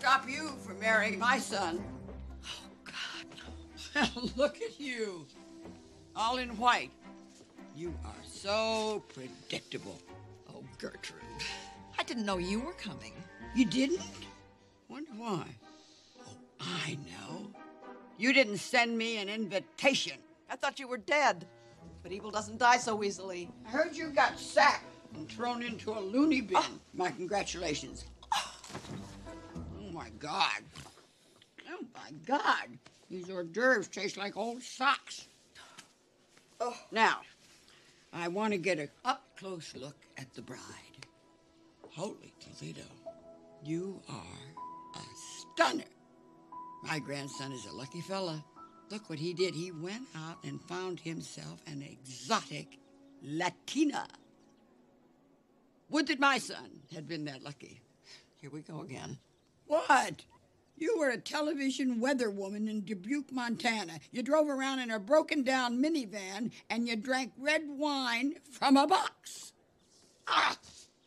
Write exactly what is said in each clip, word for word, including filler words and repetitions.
stop you from marrying my son. Oh, God. Look at you. All in white. You are so predictable. Oh, Gertrude. I didn't know you were coming. You didn't? Wonder why. Oh, I know. You didn't send me an invitation. I thought you were dead. But evil doesn't die so easily. I heard you got sacked and thrown into a loony bin. Oh. My congratulations. Oh, my God. Oh, my God. These hors d'oeuvres taste like old socks. Oh. Now, I want to get an up-close look at the bride. Holy Toledo, you are a stunner. My grandson is a lucky fella. Look what he did. He went out and found himself an exotic Latina. Would that my son had been that lucky. Here we go again. What? You were a television weather woman in Dubuque, Montana. You drove around in a broken-down minivan, and you drank red wine from a box. Ah!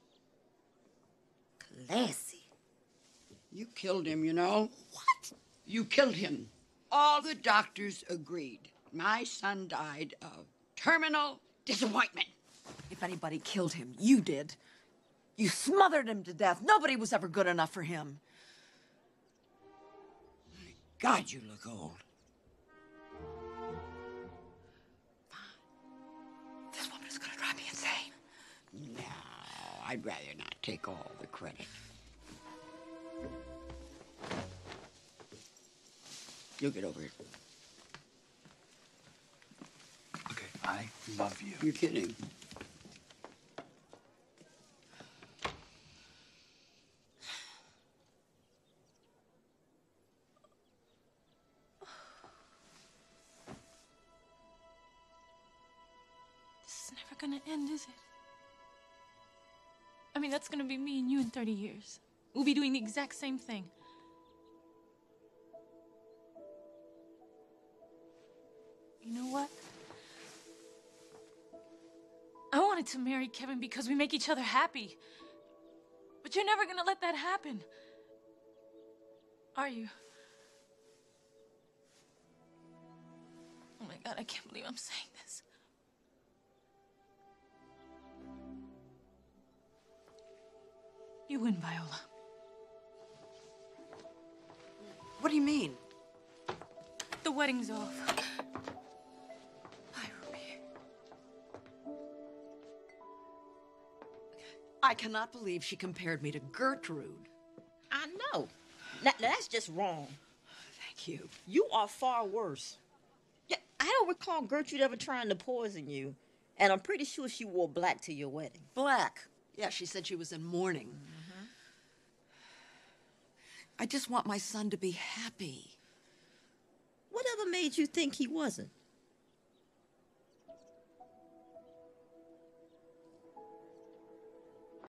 Classy. You killed him, you know. What? You killed him. All the doctors agreed. My son died of terminal disappointment. If anybody killed him, you did. You smothered him to death. Nobody was ever good enough for him. My God, you look old. This woman is gonna drive me insane. No, I'd rather not take all the credit. You'll get over it. Okay, I love you. You're kidding. This is never gonna end, is it? I mean, that's gonna be me and you in thirty years. We'll be doing the exact same thing. You know what? I wanted to marry Kevin because we make each other happy. But you're never gonna let that happen. Are you? Oh my God, I can't believe I'm saying this. You win, Viola. What do you mean? The wedding's off. I cannot believe she compared me to Gertrude. I know. Now, that's just wrong. Thank you. You are far worse. Yeah, I don't recall Gertrude ever trying to poison you, and I'm pretty sure she wore black to your wedding. Black? Yeah, she said she was in mourning. Mm-hmm. I just want my son to be happy. Whatever made you think he wasn't?